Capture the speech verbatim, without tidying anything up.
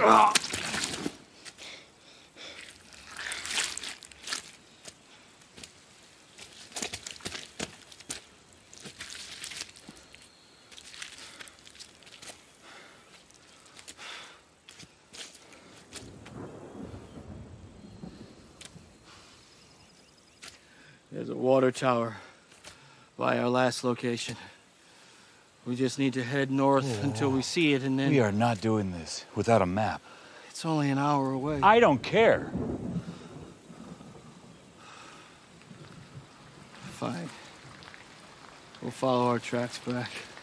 There's a water tower by our last location. We just need to head north oh, until we see it, and then... We are not doing this without a map. It's only an hour away. I don't care. Fine. We'll follow our tracks back.